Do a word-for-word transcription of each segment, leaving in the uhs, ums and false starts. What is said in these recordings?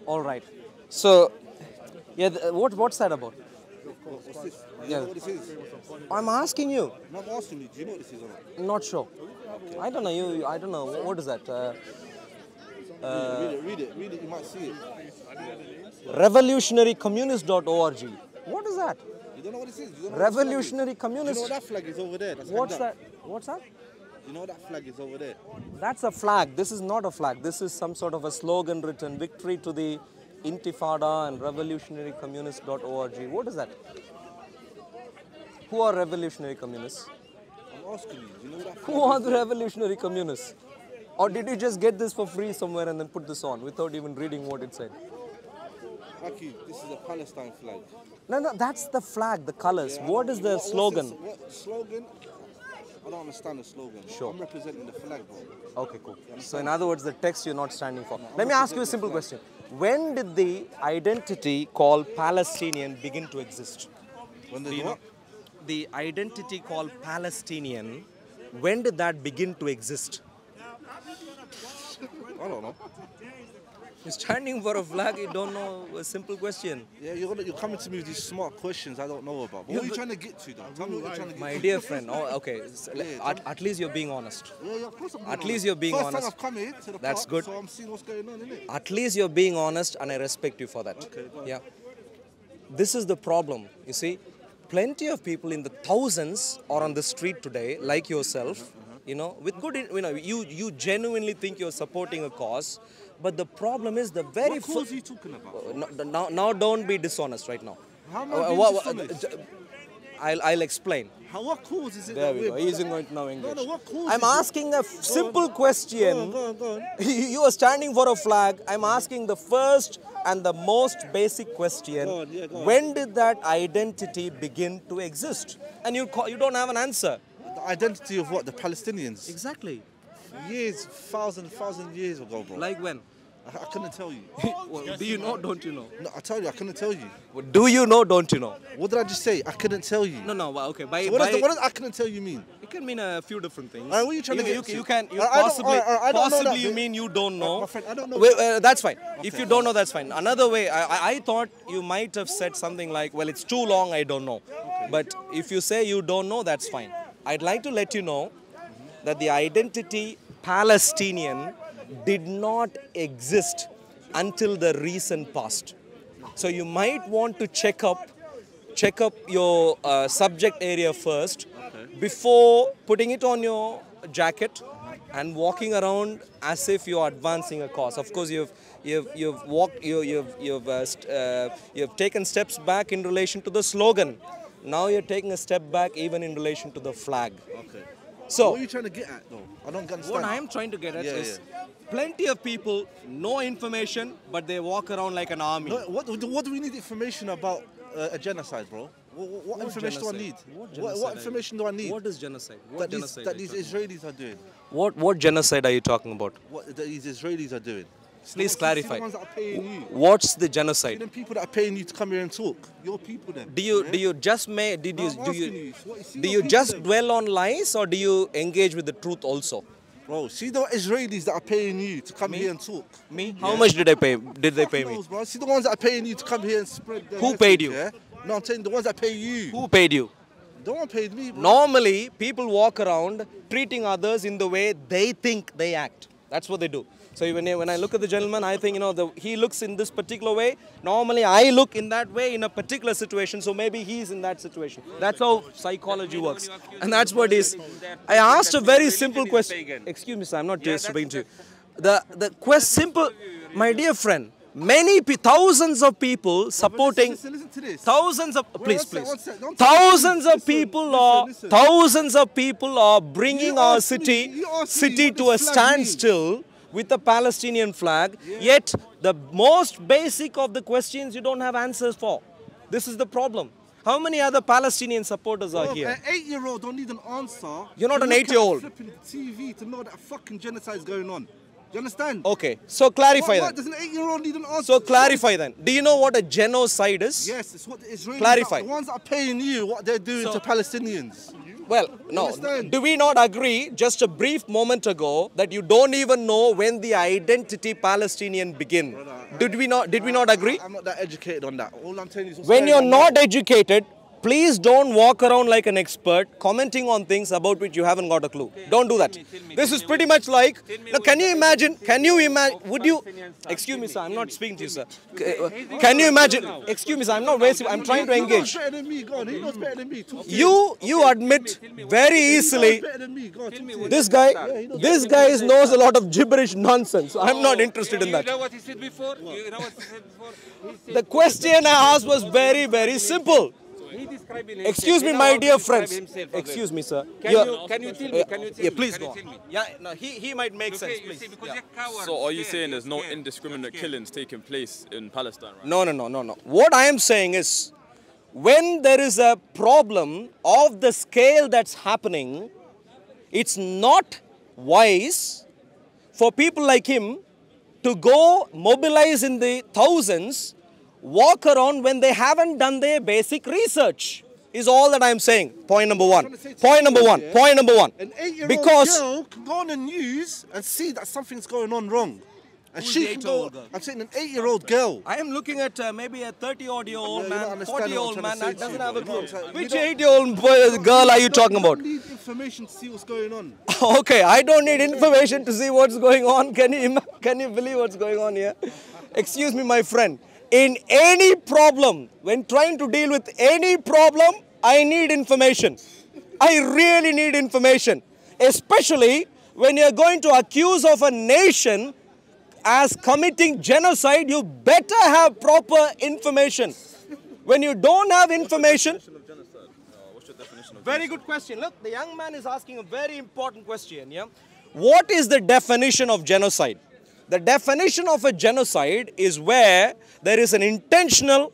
All right. So, yeah, th- what what's that about? What's this? You Yeah. know what this is? I'm asking you. No, I'm asking you, do you know what this is or not? Not sure. I don't know. You. I don't know. Wh- What is that? Uh, read it, read it, read it, you might see it. revolutionary communist dot org. What is that? You don't know what this is? You don't know what this Revolutionary flag is? Do you know communist. what that flag is over there? That's What's hanged that? up. What's that? You know what that flag is over there? That's a flag. This is not a flag. This is some sort of a slogan written victory to the Intifada and revolutionary communist dot org. What is that? Who are revolutionary communists? I'm asking you, do you know what that flag Who are is? the revolutionary communists? Or did you just get this for free somewhere and then put this on without even reading what it said? Aki, this is a Palestine flag. No, no, that's the flag, the colors. Yeah, I What know. is the what's slogan? this- What slogan? I don't understand the slogan. Sure. I'm representing the flag, bro. Okay, cool. So in other words, the text you're not standing for. Let me ask you a simple question. When did the identity called Palestinian begin to exist? When Do there's you know? what? The identity called Palestinian, when did that begin to exist? I don't know. You're standing for a flag, you don't know a simple question. Yeah, you're, gonna, you're coming to me with these smart questions I don't know about. But what are you trying to get to, though? Tell me what you're trying to get My to. dear friend, oh, okay, s- Yeah, at, at least you're being honest. Yeah, yeah, of course I'm being At honest. least you're being First honest. time I've come here to the That's park, good. so I'm seeing what's going on, innit? At least you're being honest and I respect you for that. Okay, go on. Yeah. This is the problem, you see. Plenty of people in the thousands are on the street today, like yourself, you know, with good, in- you know, you, you genuinely think you're supporting a cause, but the problem is the very What cause fir- are you talking about? No, now, now don't be dishonest right now. How am Uh, I being what- what- dishonest? j- I'll, I'll explain. How, what cause is it There that we go. we're... He isn't going to know English. No, no, what cause I'm is it? asking a f- simple Go on, question. go on, go on. You are standing for a flag. I'm asking the first and the most basic question. Go on, yeah, go on. When did that identity begin to exist? And you call, you don't have an answer. The identity of what? The Palestinians? Exactly. Years, thousand, thousand years ago, bro. Like when? I, I couldn't tell you. Well, do you know? Don't you know? No, I tell you, I couldn't tell you. Do you know? Don't you know? What did I just say? I couldn't tell you. No, no. well, Okay. By, So what, does by- the, what does I couldn't tell you mean? it can mean a few different things. Alright, what are you trying to you, get you, to? you can you I- I don't- possibly alright, alright, I don't know possibly that you bit. mean you don't know. My friend, I don't know Wait, that. uh, that's fine. If Okay. you don't know, that's fine. Another way, I, I, I thought you might have said something like, "Well, it's too long. I don't know." But if you say you don't know, that's fine. I'd like to let you know that the identity Palestinian did not exist until the recent past. So you might want to check up, check up your uh, subject area first before putting it on your jacket and walking around as if you're advancing a cause. Of course, you've you've you've walked, you, you've you've uh, st- uh, you've taken steps back in relation to the slogan. Now you're taking a step back even in relation to the flag. Okay. So What are you trying to get at, though? I don't understand. what I'm trying to get at Yeah, is plenty of people know information, but they walk around like an army. No, what, what do we need information about uh, a genocide, bro? What, what, what information do I need? genocide? What What, genocide what are you- information do I need? What is genocide? What that these, genocide? that are you these talking Israelis are doing. about? What what genocide are you talking about? What that these Israelis are doing. Please See the clarify. ones that are paying you. What's the See genocide? them people that are paying you to come here and talk. Your people then. Do you yeah? do you just may did No, you I'm do asking you you, what- see do your you people just then. dwell on lies or do you engage with the truth also? Bro, see the Israelis that are paying you to come Me? here and talk. Me? How much did I pay? Did they Fuck pay me? knows, bro. See the ones that are paying you to come here and spread their Who message, paid you? Yeah? No, I'm saying the ones that pay you. Who paid you? No one paid me, bro. Normally, people walk around treating others in the way they think they act. That's what they do. So when I, when I look at the gentleman, I think, you know, the, he looks in this particular way. Normally, I look in that way in a particular situation, so maybe he's in that situation. That's how psychology works. And that's what is. I asked a very simple question. Excuse me, sir, I'm not disturbing to you. The, the quest simple, my dear friend, many, pe- thousands of people supporting, Listen, listen to this. thousands of, please, one sec, please. one sec, don't tell me. Thousands of Listen, people listen, are, listen. thousands of people are bringing You our asked me- city, you asked me city what to a this flag means. standstill with the Palestinian flag. Yet the most basic of the questions you don't have answers for. This is the problem. How many other Palestinian supporters are Bro, here? An eight-year-old don't need an answer. You're not to an look at eight-year-old. flipping T V to know that a fucking genocide is going on. Do you understand? Okay, so clarify What, what, then. does an eight-year-old need an answer? So clarify then. Do you know what a genocide is? Yes, it's what the Israelis Clarify. are, the ones that are paying you what they're doing So- to Palestinians. Well, no. Understand? Do we not agree just a brief moment ago that you don't even know when the identity Palestinian begin? Did we not? Did we not agree? I'm not that educated on that. All I'm telling you is what's When going you're on not educated, please don't walk around like an expert commenting on things about which you haven't got a clue. Don't do that. This is pretty much like, now can you imagine, can you imagine, would you, excuse me sir, I'm not speaking to you sir. Can you imagine, excuse me sir, I'm not wasting, I'm trying to He knows engage. better than me. Go on. He knows better than me. Talk to him. You, you admit very He easily, knows better than me. Go on. Talk to him. this guy, this guy knows a lot of gibberish nonsense. I'm not interested in You know that. what he said before? You know what he said before? He said The question I asked was very, very simple. he described himself. Excuse He me, know my how to dear describe friends. himself as Excuse well. me, sir. Can You're- you can you tell me? Can you tell Yeah, me? please Can go you on. tell me? Yeah, no, he, he might make sense, Okay, you please. see, because Yeah. you're coward. So are you Scared, saying there's you're no scared. indiscriminate You're scared. killings taking place in Palestine right No, no, no, no, no. What I am saying is, when there is a problem of the scale that's happening, it's not wise for people like him to go mobilize in the thousands, walk around when they haven't done their basic research. Is all that I am saying. Point number one. Point number one. Point number one. An eight-year-old Because girl can go on the news and see that something's going on wrong. And Who's she the can go, eight-year-old girl? I'm saying an eight-year-old girl. I am looking at uh, maybe a thirty-odd-year-old Yeah, you're not man, understanding what forty-year-old I'm man trying that to say doesn't to you, have a bro. You know clue. what I'm saying? Which You don't- eight-year-old boy, girl are you talking You about? don't need information to see what's going on. Okay, I don't need information to see what's going on. Can you ima- can you believe what's going on here? Excuse me, my friend. In any problem, when trying to deal with any problem, I need information. I really need information, especially when you're going to accuse of a nation as committing genocide. You better have proper information. When you don't have information, of genocide? Uh, what's your definition of very good question. Look, the young man is asking a very important question. Yeah, what is the definition of genocide? The definition of a genocide is where there is an intentional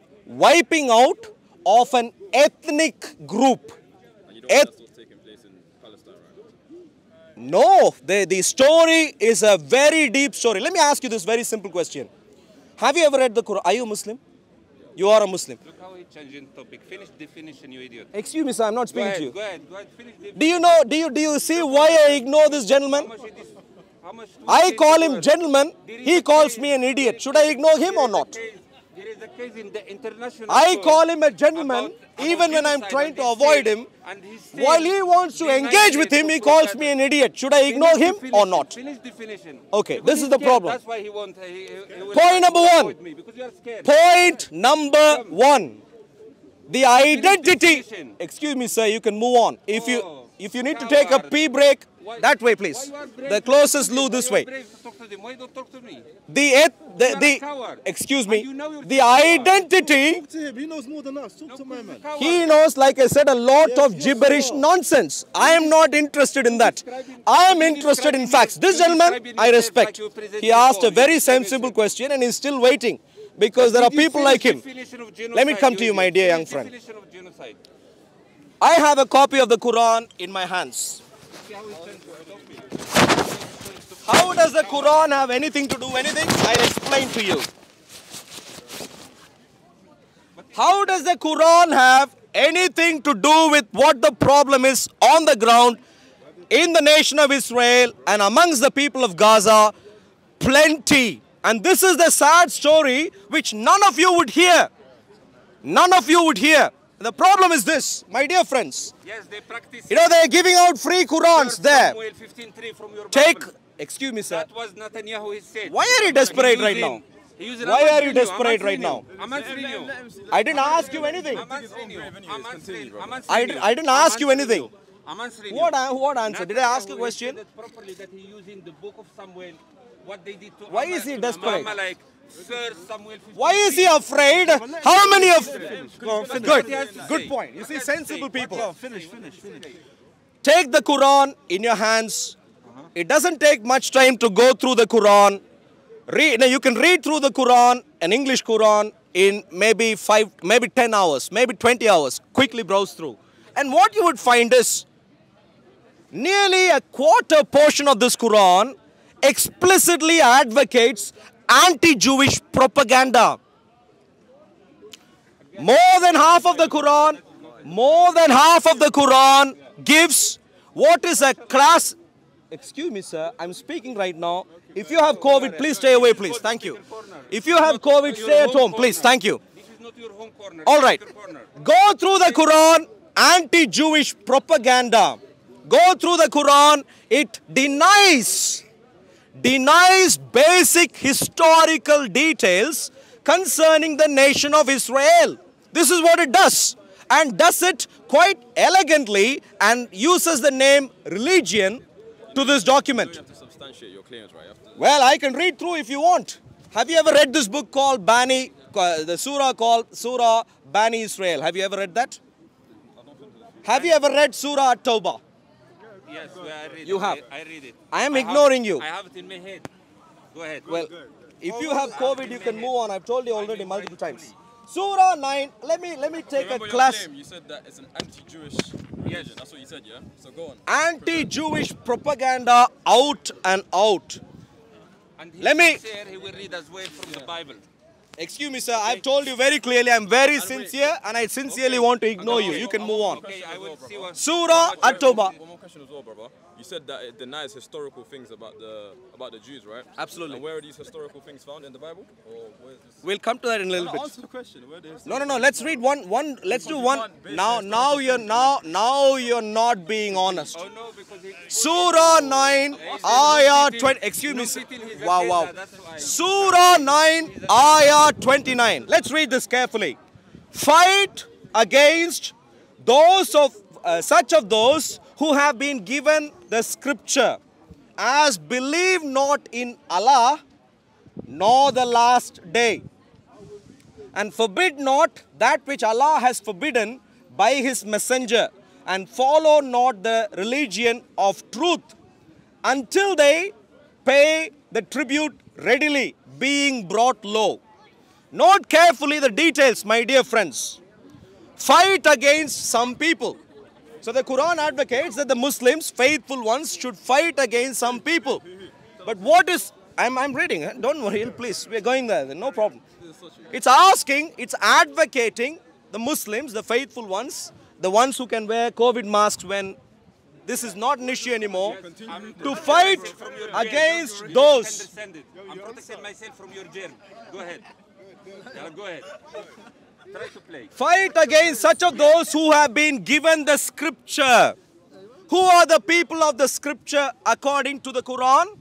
wiping out of an ethnic group. And you don't think that's what's taking place in Palestine right now? No, the, the story is a very deep story. Let me ask you this very simple question. Have you ever read the Quran? Are you a Muslim? You are a Muslim. Look how he changing topic. Finish definition, you idiot. Excuse me, sir, I'm not Go speaking ahead, to you. go ahead, go ahead. Finish definition. Do you know, do you, do you see why I ignore this How gentleman? much it is? How much I tweets call is him worth? gentleman, There is he a calls case- me an there idiot. is- Should I ignore him there or is a not? case- There is a case in the international I court call him a gentleman, about- about even when I'm genocide, trying and to he avoid said- him. and he said While he wants to the engage with United him, he States calls of me an idiot. Should I ignore him Finish or definition, not? Finish definition. Okay, Because this is he's the scared. problem. That's why he won't. He, he, he will Point number one. avoid me, because you are scared. Point number one. The identity. definition. Excuse me, sir, you can move on. If you Oh, if you need to take a coward. pee break, Why- that way, why please. you are brave The to closest talk to loo them? this Why you way. are brave to talk to them? Why don't talk to me? The eth- the, You are a the coward. excuse And me. you know you're The a coward. identity. Talk to him. He knows more than us. Talk to my man. He knows, like I said, a lot Yes, of yes, gibberish sir. nonsense. I am not interested in that. I am interested in facts. This gentleman, I respect. He asked a very sensible question and is still waiting because there are people like him. Let me come to you, my dear young friend. Definition of genocide. I have a copy of the Quran in my hands. How does the Quran have anything to do anything? I'll explain to you. How does the Quran have anything to do with what the problem is on the ground in the nation of Israel and amongst the people of Gaza? Plenty. And this is the sad story which none of you would hear. None of you would hear. The problem is this, my dear friends. Yes, they practice. You know, they're giving out free Qurans there. Samuel fifteen three from your Take, Bible. excuse me, sir. That was Netanyahu. He said. Why are you desperate He right using- now? he using- Why I'm are you answering desperate I'm right answering you. I'm answering you. I didn't ask you anything. I'm answering you. I'm answering. I'm I answering did- you. I didn't I'm ask you answering anything. you. I'm answering What, you. a- what answer? Did I ask a Netanyahu question? said it properly that he using the book of Samuel. What they did to Why Amma- is he to desperate? Amalek, Sir Samuel fifteen Why is he afraid? How many of... Go on, finish. Good, he has to good say. point. You see, sensible people. Go on, finish, finish, finish. Take the Quran in your hands. It doesn't take much time to go through the Quran. Read, now you can read through the Quran, an English Quran, in maybe five, maybe ten hours, maybe twenty hours. Quickly browse through. And what you would find is nearly a quarter portion of this Quran explicitly advocates anti-Jewish propaganda. More than half of the Quran, more than half of the Quran gives what is a class. Excuse me, sir. I'm speaking right now. If you have COVID, please stay away, please. Thank you. If you have COVID, stay at home, please. Thank you. This is not your home corner. All right. It's your corner. Go through the Quran, anti-Jewish propaganda. Go through the Quran. It denies, denies basic historical details concerning the nation of Israel. This is what it does. And does it quite elegantly and uses the name religion to this document. You have to substantiate your claims, right? You have to, Well, I can read through if you want. Have you ever read this book called Bani, uh, the surah called Surah Bani Israel? Have you ever read that? Have you ever read Surah At-Tawbah? Yes, well, I read You it. have. I, I read it. I am I have- ignoring you. I have it in my head. Go ahead. Well, if you have COVID, you can move on. I've told you already multiple times. Surah nine, let me let me take remember a your class. claim, you said that it's an anti-Jewish religion. That's what you said, yeah? So go on. Anti-Jewish propaganda out and out. And he Let me- sincere, he will read as well from the Bible. Excuse me, sir. I've told you very clearly. I'm very sincere, and I sincerely want to ignore you. You can move on. Okay, I will see what. Surah At-Tawbah. One more question as well, brother. You said that it denies historical things about the about the Jews, right? Absolutely. And where are these historical things found in the Bible? Or where is this? We'll come to that in a little bit. Answer the question. Where is No, no, no. Let's read one. One. Let's do one. Now, now you're now now you're not being honest. Oh no, because he. Surah nine, Ayah twenty. Excuse me. sir. Wow, wow. Surah nine, Ayah twenty-nine. Let's read this carefully. Fight against those of uh, such of those who have been given the scripture, as believe not in Allah nor the last day, and forbid not that which Allah has forbidden by his messenger, and follow not the religion of truth until they pay the tribute readily, being brought low. Note carefully the details, my dear friends. Fight against some people. So the Quran advocates that the Muslims, faithful ones, should fight against some people. But what is, I'm, I'm reading, eh? Don't worry, please, we're going there, no problem. It's asking, it's advocating the Muslims, the faithful ones, the ones who can wear COVID masks when this is not an issue anymore, to fight against those. Understand it. I'm protecting myself from your germ. Go ahead. Yeah, go ahead. Try to play. Fight against such of those who have been given the scripture. Who are the people of the scripture according to the Quran?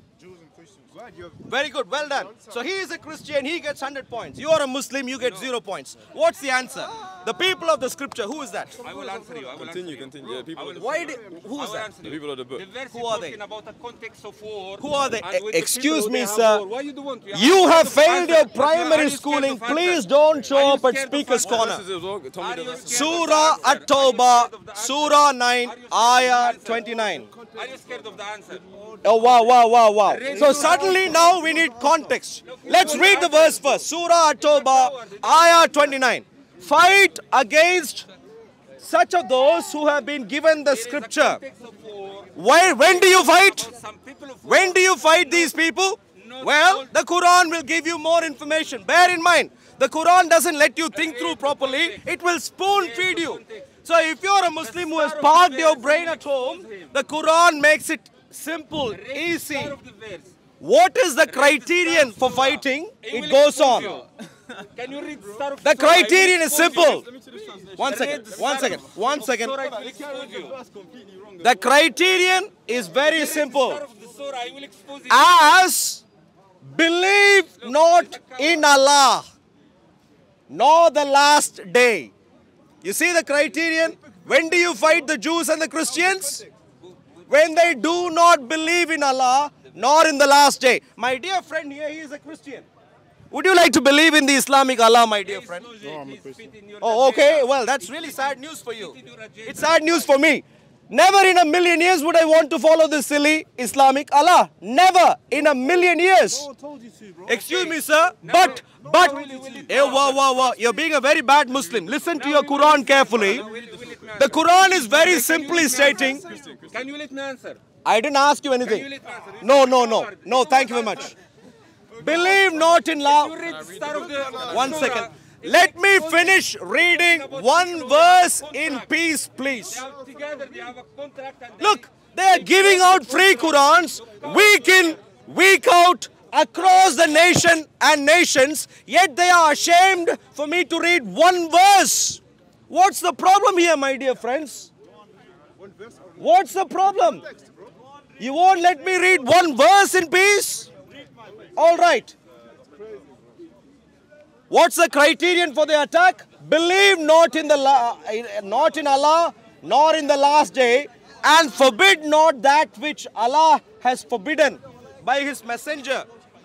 Very good, well done. So he is a Christian, he gets one hundred points. You are a Muslim, you get zero points. What's the answer? The people of the scripture, who is that? I will answer you. I will Continue, answer continue. Yeah, people I of the will- Why did, who I is will that? answer The you. people of the book. The verse Who is are they? talking about a context of war. Who are they? and with the Excuse people me, who have sir. war. Why you don't want to? You Are have scared of failed answer? your But you are- are primary you scared schooling. of answer? Please don't show Are you up at scared of Speaker's answer? Corner. This is as well. Tell me Are the you verse. scared of the Surah answer? Are you At-Tawbah, scared of the answer? Surah nine, Are you scared of the Ayah answer? twenty-nine. Are you scared of the answer? Oh, wow, wow, wow, wow. So suddenly now we need context. Let's read the verse first. Surah At-Tawbah, Ayah twenty-nine. Fight against such of those who have been given the scripture. Context of war. Why, when do you fight? Some people of When do you fight these people? Well, the Quran will give you more information. Bear in mind, the Quran doesn't let you think through properly. It will spoon feed you. So if you're a Muslim who has parked your brain at home, the Quran makes it simple, easy. Start of the verse. What is the criterion for fighting? It It will goes expose on. you. Can you read start of The surah? I will criterion is expose you. simple. One second, one second, one second. Surah, I will expose you. The criterion is very simple. Start of the surah, I will expose it. As believe not in Allah, nor the last day. You see the criterion? When do you fight the Jews and the Christians? When they do not believe in Allah, nor in the last day. My dear friend here, he is a Christian. Would you like to believe in the Islamic Allah, my dear friend? Oh, okay. Well, that's really sad news for you. It's sad news for me. Never in a million years would I want to follow this silly Islamic Allah. Never in a million years. told you to, bro. Excuse me, sir. But, but, eh, wow, wow, wow. You're being a very bad Muslim. Listen to your Quran carefully. The Quran is very simply stating, Can you let me answer? I didn't ask you Can you anything. let me answer? No, no, no. No, thank you very much. Believe not in You Allah. read start of the One surah. second. let me finish reading one verse in peace, please. They are together, they have a contract and they- Look, they are giving out free Qurans week in, week out, across the nation and nations, yet they are ashamed for me to read one verse. What's the problem here, my dear friends? What's the problem? You won't let me read one verse in peace? All right. What's the criterion for the attack? Believe not in the la not in Allah, nor in the last day, and forbid not that which Allah has forbidden by His messenger.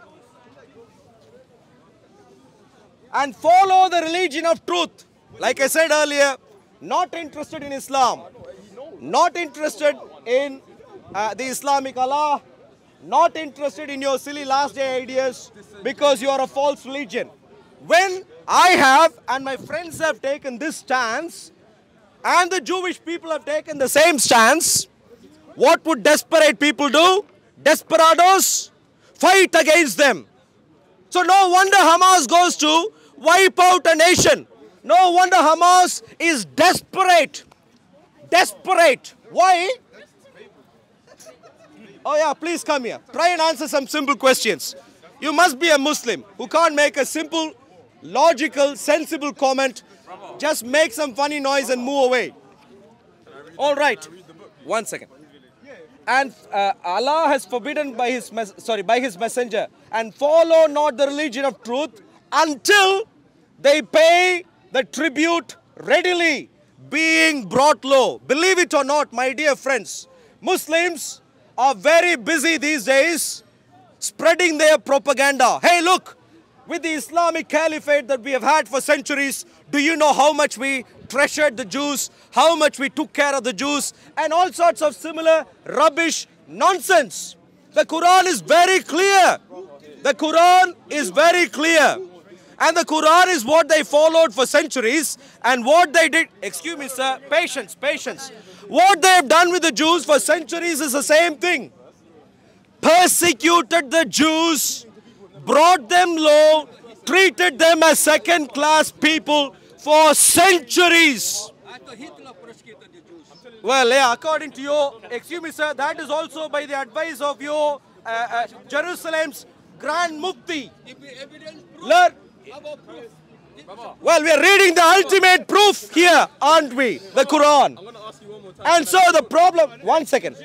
And follow the religion of truth. Like I said earlier, not interested in Islam, not interested in uh, the Islamic Allah, not interested in your silly last day ideas because you are a false religion. When I have and my friends have taken this stance and the Jewish people have taken the same stance, what would desperate people do? Desperados fight against them. So no wonder Hamas goes to wipe out a nation. No wonder Hamas is desperate. Desperate. Why? Oh yeah, please come here. Try and answer some simple questions. You must be a Muslim who can't make a simple, logical, sensible comment. Just make some funny noise and move away. All right. One second. And uh, Allah has forbidden by his mes sorry by his messenger, and follow not the religion of truth until they pay the tribute readily, being brought low. Believe it or not, my dear friends, Muslims are very busy these days spreading their propaganda. Hey, look, with the Islamic Caliphate that we have had for centuries, do you know how much we treasured the Jews, how much we took care of the Jews, and all sorts of similar rubbish nonsense? The Quran is very clear. The Quran is very clear. And the Quran is what they followed for centuries, and what they did, excuse me sir, patience, patience. What they have done with the Jews for centuries is the same thing. Persecuted the Jews, brought them low, treated them as second-class people for centuries. Well, yeah, according to you, excuse me sir, that is also by the advice of your uh, uh, Jerusalem's Grand Mufti. Learn. Well, we are reading the ultimate proof here, aren't we? The Quran. And so the problem, one second.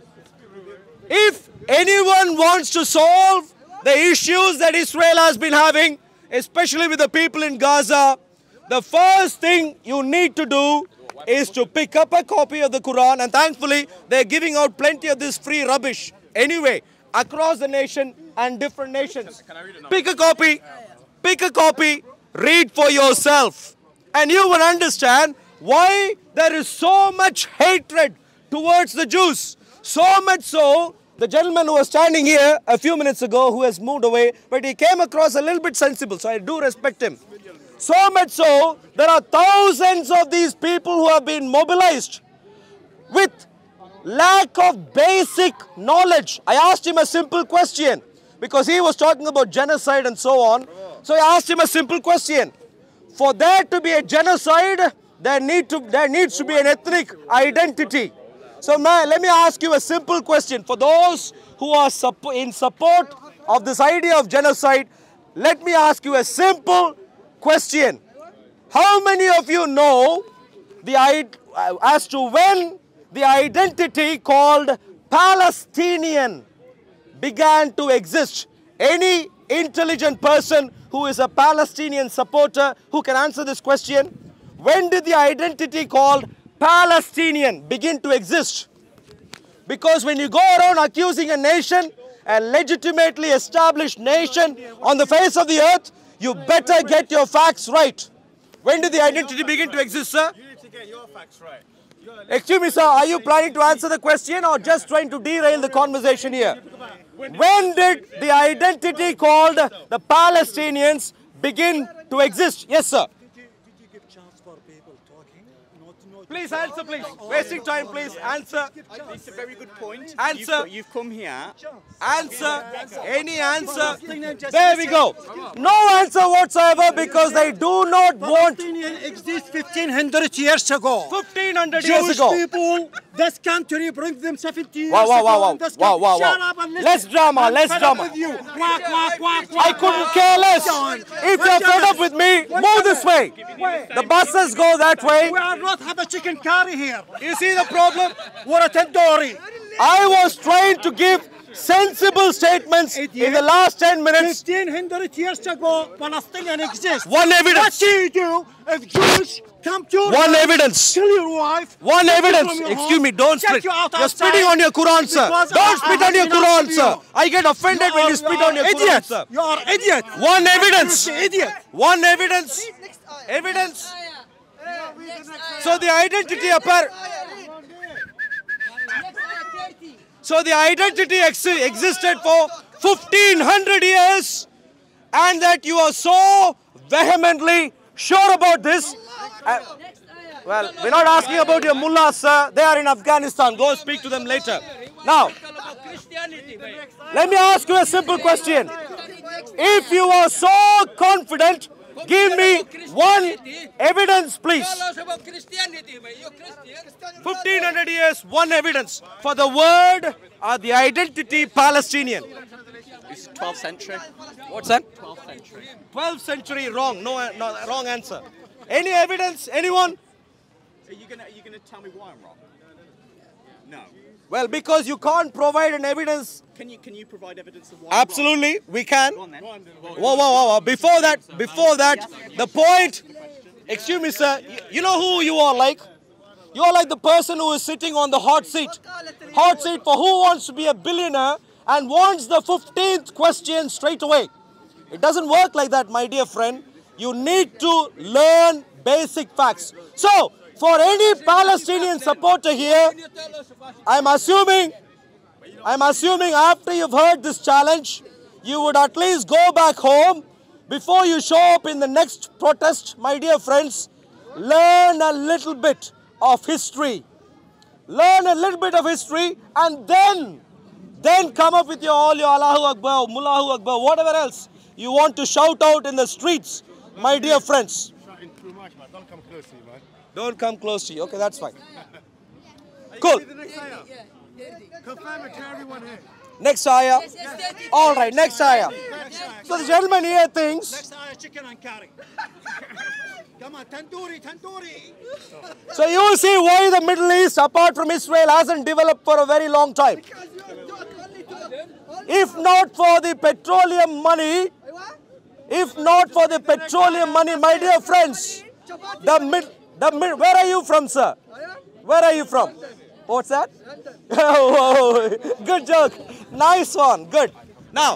If anyone wants to solve the issues that Israel has been having, especially with the people in Gaza, the first thing you need to do is to pick up a copy of the Quran, and thankfully they're giving out plenty of this free rubbish anyway, across the nation and different nations. Pick a copy, pick a copy, read for yourself, and you will understand why there is so much hatred towards the Jews. So much so, the gentleman who was standing here a few minutes ago, who has moved away, but he came across a little bit sensible, so I do respect him. So much so, there are thousands of these people who have been mobilized with lack of basic knowledge. I asked him a simple question because he was talking about genocide and so on. So I asked him a simple question. For there to be a genocide, there, need to, there needs to be an ethnic identity. So man, let me ask you a simple question. For those who are suppo- in support of this idea of genocide, let me ask you a simple question. How many of you know the uh, as to when the identity called Palestinian began to exist? Any intelligent person who is a Palestinian supporter who can answer this question? When did the identity called Palestinian begin to exist? Because when you go around accusing a nation, a legitimately established nation on the face of the earth, you better get your facts right. When did the identity begin to exist, sir? You need to get your facts right. Excuse me, sir, are you planning to answer the question or just trying to derail the conversation here? When did the identity called the Palestinians begin to exist? Yes, sir. Did you, did you give chance for people talking? Not, not Please answer, please. Wasting time, please. Answer. It's a very good point. Answer. You've, you've come here. Answer. Any answer. There we go. No answer whatsoever because they do not want Palestinian exists fifteen hundred years ago. fifteen hundred years Jewish ago. people, this country bring them seventy years Wow, wow, ago. wow, wow. and this Wow, country- wow, Shut wow. up and listen. Less drama, I'm less fed up drama. with you. Quack, quack, quack, I quack, couldn't quack. care less. John, If what you're John fed up is- with me, what move John this is- way. Wait. The buses go that way. We are not have a chicken curry here. You see the problem? We're a tandoori. I was trying to give sensible statements in the last ten minutes. fifteen hundred years ago, Palestinian exists. One What evidence. do you do if Jews come to your One house, evidence. kill your wife? One take you evidence. from your Excuse home, me, don't check spit. you out You're outside spitting on your Quran, sir. because Don't I- spit I on your have enough Quran, of you. sir. I get offended when you spit on your Quran, idiot. sir. You are idiot. One evidence. You're idiot. One evidence. Evidence. So the identity apart. So the identity ex existed for fifteen hundred years, and that you are so vehemently sure about this. Uh, well, we're not asking about your mullahs, sir. They are in Afghanistan. Go speak to them later. Now, let me ask you a simple question. If you are so confident, give me one evidence, please. fifteen hundred years, one evidence for the word or the identity Palestinian. It's twelfth century. What's that? twelfth century. twelfth century, wrong. No, no, wrong answer. Any evidence? Anyone? Are you gonna are you gonna tell me why I'm wrong? No. Well, because you can't provide an evidence. Can you can you provide evidence of why? I'm wrong? Absolutely, we can. Go on then. Whoa, whoa, whoa, whoa. Before that, before that, the point. Excuse me, sir. You- You know who you are like? You are like the person who is sitting on the hot seat. Hot seat for who wants to be a billionaire and wants the fifteenth question straight away. It doesn't work like that, my dear friend. You need to learn basic facts. So, for any Palestinian supporter here, I'm assuming, I'm assuming after you've heard this challenge, you would at least go back home before you show up in the next protest, my dear friends. Learn a little bit of history. Learn a little bit of history and then, then come up with your all your Allahu Akbar, Mullahu Akbar, whatever else you want to shout out in the streets, my dear friends. Don't come close to you, man. Don't come close to you. Okay, that's fine. Cool. Confirm it to everyone here. Next ayah. All right, next ayah. So the gentleman here thinks, Next hour, chicken and curry. Come on, tandoori, tandoori. so you see why the Middle East, apart from Israel, hasn't developed for a very long time. If not for the petroleum money, if not for the petroleum money, my dear friends, the mid, the mid, where are you from, sir? Where are you from? What's that? Oh, good joke. Nice one. Good. Now,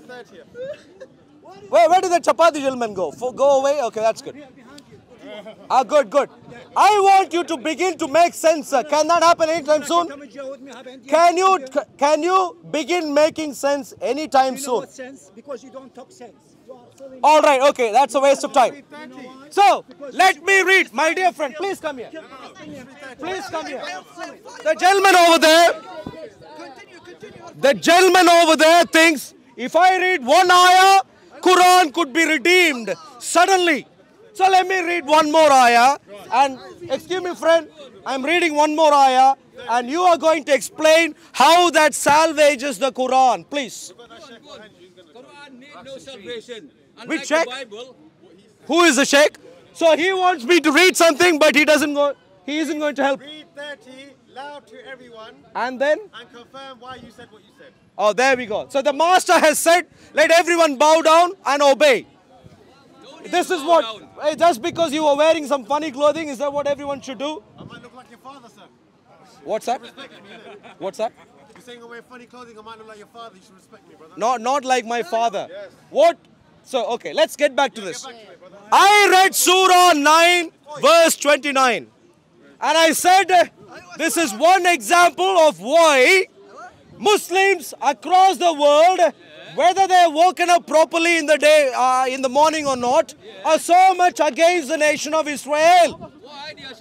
where, where did the chapati gentleman go? For, go away? Okay, that's good. Ah, good, good. I want you to begin to make sense, sir. Can that happen anytime soon? Come and jail with me, have India. Can you, can you begin making sense anytime You know soon? what sense? Because you don't talk sense. You are so All right, okay, that's a waste of time. So, let me read. My dear friend, please come here. Please come here. The gentleman over there, the gentleman over there thinks if I read one ayah, Quran could be redeemed suddenly. So let me read one more ayah. And excuse me, friend, I'm reading one more ayah. And you are going to explain how that salvages the Quran. Please. Quran need no salvation. We Unlike check. the Bible, Who is the sheikh? So he wants me to read something, but he doesn't go. He isn't going to help. Read thirty loud to everyone And then, and confirm why you said what you said. oh, there we go. So the master has said, let everyone bow down and obey. This is what, eh, just because you were wearing some funny clothing, is that what everyone should do? I might look like your father, sir. What's that? What's that? You're saying I wear funny clothing, I might look like your father. You should respect me, brother. Not, not like my father. What? So, okay, let's get back to this. I read Surah nine, verse twenty-nine. And I said, uh, this is one example of why Muslims across the world, whether they're woken up properly in the day, uh, in the morning or not, are so much against the nation of Israel. why do you sound so much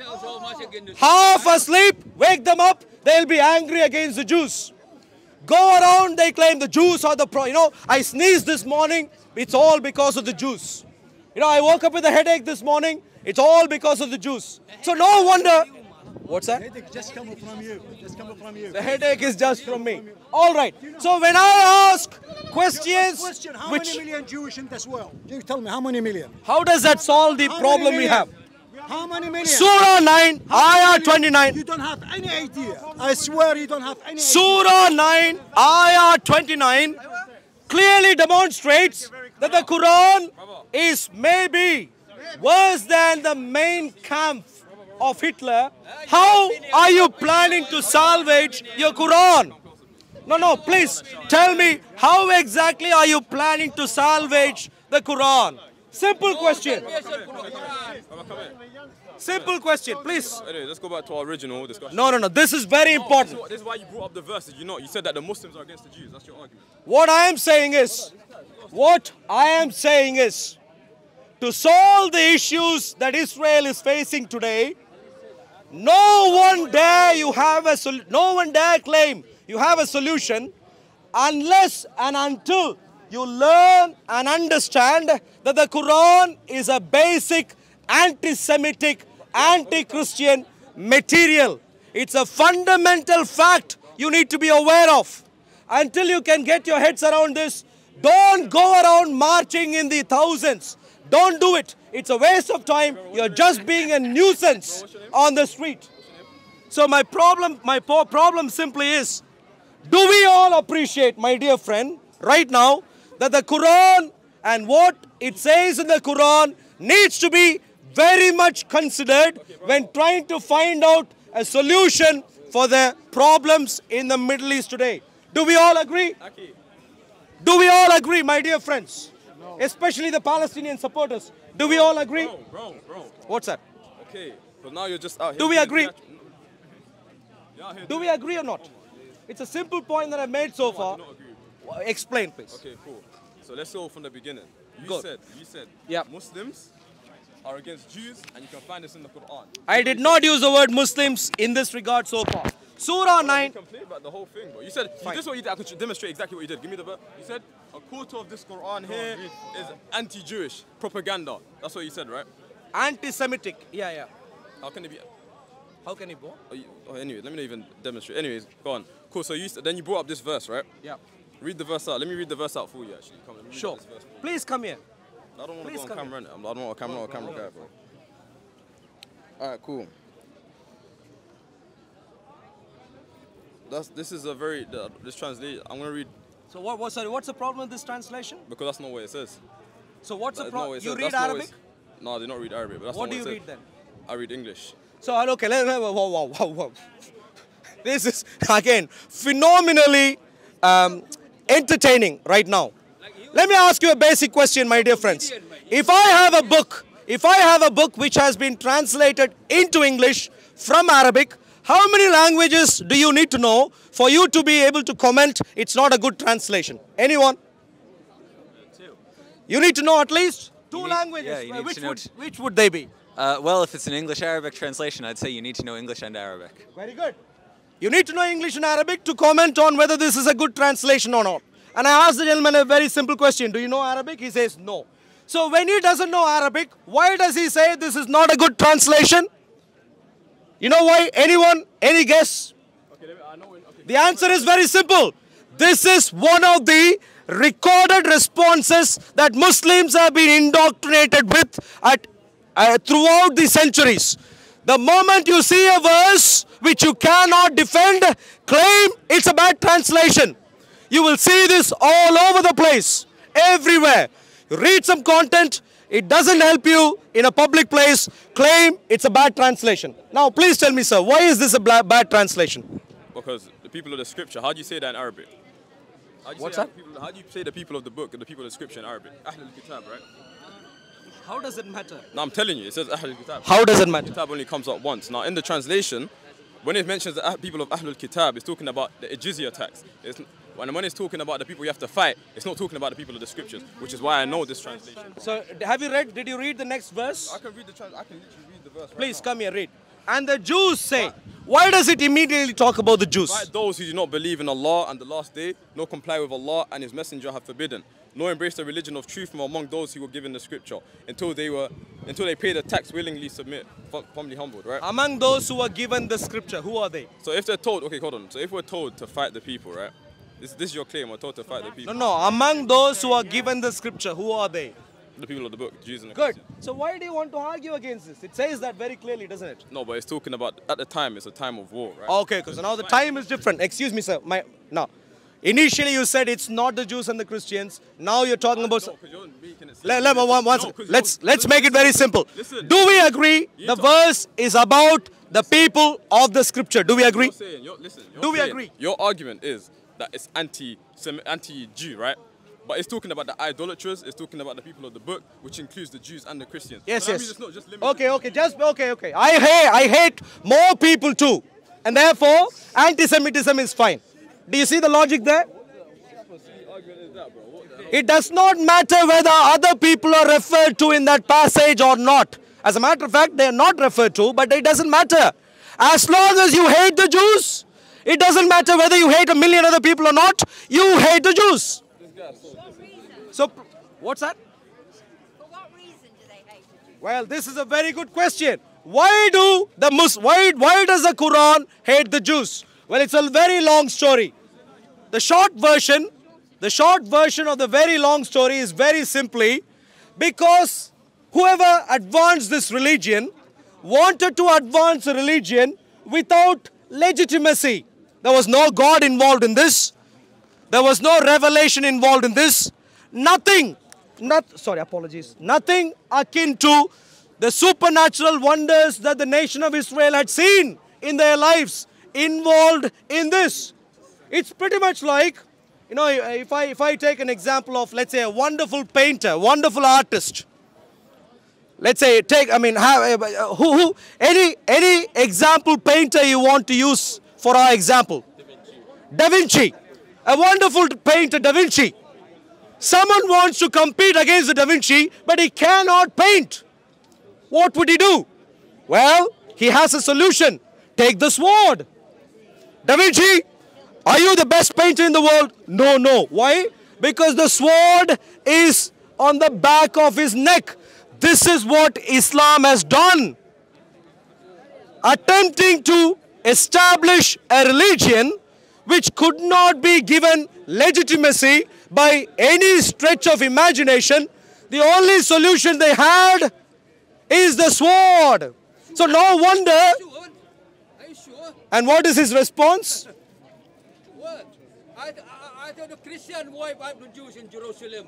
Half asleep, wake them up, they'll be angry against the Jews. Go around, they claim the Jews are the pro. You know, I sneezed this morning, it's all because of the Jews. You know, I woke up with a headache this morning, it's all because of the Jews. So no wonder. What's that? Headache just coming from you. Just coming from you. The headache is just from me. All right. So when I ask questions, Question: How which many million Jewish in this world? You tell me how many million? how does that solve the How problem many we million? have? How many million? Surah nine, Ayah You twenty-nine. don't have any idea. I swear you don't have any idea. Surah nine, Ayah twenty-nine clearly demonstrates that the Quran is maybe worse than the main camp of Hitler. How are you planning to salvage your Quran? No, no, please tell me, how exactly are you planning to salvage the Quran? Simple question. Simple question, please. Anyway, let's go back to our original discussion. No, no, no, this is very important. So this is why you brought up the verses. You know, you said that the Muslims are against the Jews. That's your argument. What I am saying is, what I am saying is, to solve the issues that Israel is facing today, no one dare you have a sol- no one dare claim you have a solution unless and until you learn and understand that the Quran is a basic anti-Semitic, anti-Christian material. It's a fundamental fact you need to be aware of. Until you can get your heads around this, don't go around marching in the thousands. Don't do it. It's a waste of time. You're just being a nuisance on the street. So my problem, my po- problem simply is, do we all appreciate, my dear friend, right now, that the Quran and what it says in the Quran needs to be very much considered when trying to find out a solution for the problems in the Middle East today? Do we all agree? Do we all agree, my dear friends? Especially the Palestinian supporters. Do we all agree? Bro, bro, bro. What's that? Okay, but now you're just out here. Do we doing agree? natu- You're out here Do doing- we agree or not? It's a simple point that I made so No, I far. do not agree. Well, Explain, please. Okay, cool. So let's go from the beginning. You Go. said, you said, Yeah. Muslims are against Jews, and you can find this in the Quran. I did not use the word Muslims in this regard so far. Surah You nine. complain about the whole thing, bro. You said, you, this is what you did. I could demonstrate exactly what you did. Give me the verse. You said, a quarter of this Quran here is anti-Jewish propaganda. That's what you said, right? Anti-Semitic. Yeah, yeah. How can it be? How can it go? Oh, you, oh, anyway, let me not even demonstrate. Anyways, go on. Cool. So you s- then you brought up this verse, right? Yeah. Read the verse out. Let me read the verse out for you. Actually, come. Let me read Sure. This verse for you. Please come here. I don't want to Please go on come camera. innit? I don't want a camera. I'm not a camera guy, bro. All right, cool. That's this is a very the, this translate. I'm gonna read So what? what sorry, what's the problem with this translation? because that's not what it says. So what's the That's not what problem? it You says. read That's not what Arabic? it's- No, I do not read Arabic. But that's What not do you what it read then? says. I read English. So okay, let, let, whoa, whoa, whoa, whoa. This is again phenomenally um, entertaining right now. Let me ask you a basic question, my dear friends. If I have a book, if I have a book which has been translated into English from Arabic, how many languages do you need to know for you to be able to comment it's not a good translation? Anyone? You need to know at least two You need- languages. yeah, you need which, to know would, t- which would they be? Uh, well, if it's an English-Arabic translation, I'd say you need to know English and Arabic. Very good. You need to know English and Arabic to comment on whether this is a good translation or not. And I asked the gentleman a very simple question. Do you know Arabic? He says no. So when he doesn't know Arabic, why does he say this is not a good translation? You know why? Anyone? Any guess? The answer is very simple. This is one of the recorded responses that Muslims have been indoctrinated with at, uh, throughout the centuries. The moment you see a verse which you cannot defend, claim it's a bad translation. You will see this all over the place, everywhere. You read some content, it doesn't help you in a public place, claim it's a bad translation. Now, please tell me, sir, why is this a bla- bad translation? Because the people of the scripture, how do you say that in Arabic? How do you What's say that? People, how do you say the people of the book and the people of the scripture in Arabic? Ahl al-Kitab, right? How does it matter? No, I'm telling you, it says Ahl al-Kitab. How does it matter? Kitab only comes up once. Now, in the translation, when it mentions the ah- people of Ahlul Kitab, it's talking about the jizya tax. It's, when when it's talking about the people you have to fight, it's not talking about the people of the scriptures, which is why I know this translation. So, have you read, did you read the next verse? I can read the trans- I can literally read the verse. Please right come here, read. and the Jews say. Why does it immediately talk about the Jews? Fight those who do not believe in Allah and the last day, nor comply with Allah and His Messenger have forbidden, nor embrace the religion of truth from among those who were given the scripture, until they were, until they pay the tax, willingly submit, humbly humbled, right? Among those who were given the scripture, who are they? So if they're told, okay, hold on. So if we're told to fight the people, right? This, this is your claim. We're told to fight the people. No, no. Among those who are given the scripture, who are they? The people of the book, Jews and the Good. Christians. So why do you want to argue against this? It says that very clearly, doesn't it? No, but it's talking about at the time. It's a time of war, right? Okay, because now the time is different. Excuse me, sir. My now, initially you said it's not the Jews and the Christians. Now you're talking about. No, 'cause you're making it Let, seem- let, one, one, No, 'cause let's you're- let's make it very simple. Listen. Do we agree the talk- verse is about the people of the scripture? Do we agree? You're saying, you're, listen, you're Do we saying- agree? Your argument is that it's anti, anti-Jew, right? But it's talking about the idolaters. It's talking about the people of the book, which includes the Jews and the Christians. Yes, So that yes. means it's not just limited Okay, to- okay, just okay, okay. I hate I hate more people too, and therefore anti-Semitism is fine. Do you see the logic there? It does not matter whether other people are referred to in that passage or not. As a matter of fact, they are not referred to, but it doesn't matter. As long as you hate the Jews, it doesn't matter whether you hate a million other people or not, you hate the Jews. So, what's that? For what reason do they hate the Jews? Well, this is a very good question. Why do the Mus why why does the Quran hate the Jews? Well, it's a very long story. The short version, the short version of the very long story is very simply because whoever advanced this religion wanted to advance a religion without legitimacy. There was no God involved in this. There was no revelation involved in this. Nothing, not, sorry, apologies. Nothing akin to the supernatural wonders that the nation of Israel had seen in their lives involved in this. It's pretty much like, you know, if I, if I take an example of, let's say, a wonderful painter, wonderful artist. Let's say, take, I mean, have, uh, who, who, any, any example painter you want to use for our example. Da Vinci. A wonderful painter, Da Vinci. Someone wants to compete against the Da Vinci, but he cannot paint. What would he do? Well, he has a solution. Take the sword. Da Vinci, are you the best painter in the world? No, no. Why? Because the sword is on the back of his neck. This is what Islam has done. Attempting to establish a religion which could not be given legitimacy by any stretch of imagination, the only solution they had is the sword. So no wonder. Are you sure? And what is his response? What? I, I, I thought the Christian wipe out the Jews in Jerusalem.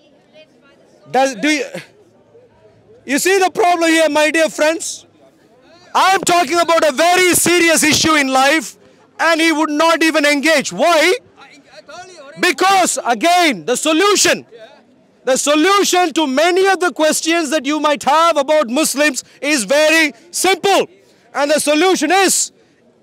Does, do you, you see the problem here, my dear friends? I am talking about a very serious issue in life, and he would not even engage. Why? I, I told you already. Because, again, the solution, the solution to many of the questions that you might have about Muslims is very simple. And the solution is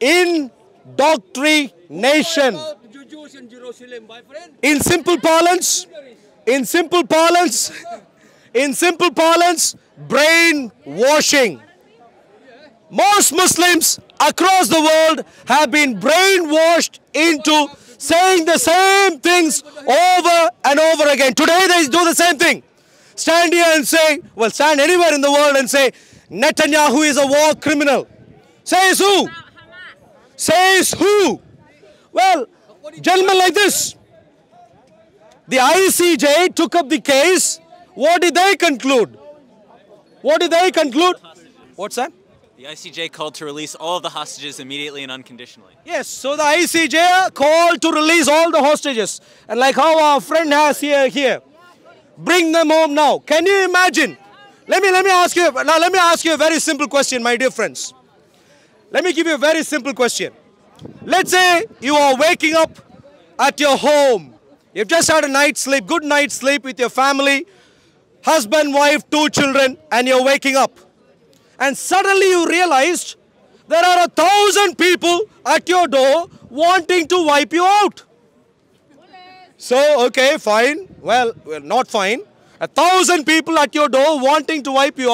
indoctrination. About the Jews in Jerusalem, my friend. In simple parlance, in simple parlance, in simple parlance, brainwashing. Most Muslims across the world have been brainwashed into saying the same things over and over again. Today they do the same thing. Stand here and say, well, stand anywhere in the world and say, Netanyahu is a war criminal. Says who? Says who? Well, gentlemen like this. The I C J took up the case. What did they conclude? What did they conclude? What's that? The I C J called to release all of the hostages immediately and unconditionally. Yes, so the I C J called to release all the hostages. And like how our friend has here, here. Bring them home now. Can you imagine? Let me, let me ask you, now let me ask you a very simple question, my dear friends. Let me give you a very simple question. Let's say you are waking up at your home. You've just had a night's sleep, good night's sleep with your family, husband, wife, two children, and you're waking up. And suddenly you realized there are a thousand people at your door wanting to wipe you out. So, okay, fine. Well, well, not fine. A thousand people at your door wanting to wipe you out.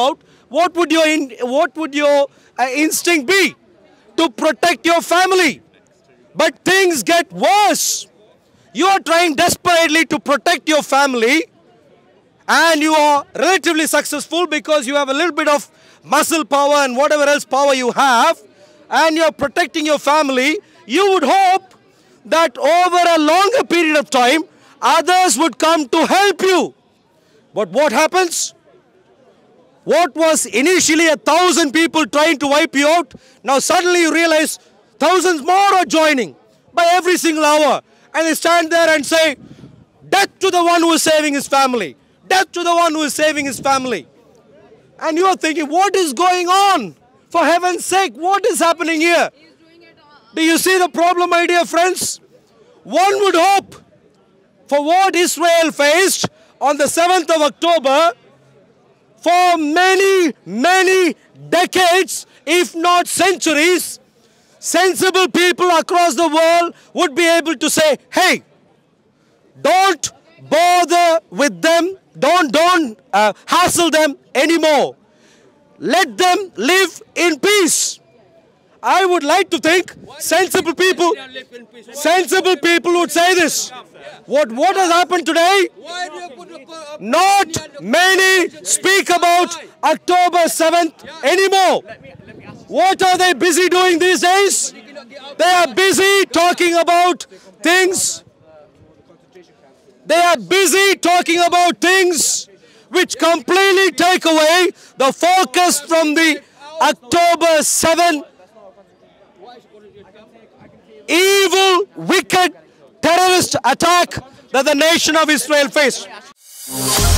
what would your in, what would your uh, instinct be? To protect your family. But things get worse. You are trying desperately to protect your family, and you are relatively successful because you have a little bit of muscle power and whatever else power you have, and you are protecting your family. You would hope that over a longer period of time, others would come to help you. But what happens? What was initially a thousand people trying to wipe you out, now suddenly you realize thousands more are joining by every single hour. And they stand there and say, death to the one who is saving his family. Death to the one who is saving his family. And you are thinking, what is going on? For heaven's sake, what is happening here? Do you see the problem, my dear friends? One would hope for what Israel faced on the seventh of October, for many, many decades, if not centuries, sensible people across the world would be able to say, hey, don't bother with them, don't, don't uh, hassle them anymore. Let them live in peace. I would like to think sensible people, sensible people would say this. What, what has happened today? Not many speak about October seventh anymore. What are they busy doing these days? They are busy talking about things. They are busy talking about things which completely take away the focus from the October seventh evil, wicked, terrorist attack that the nation of Israel faced.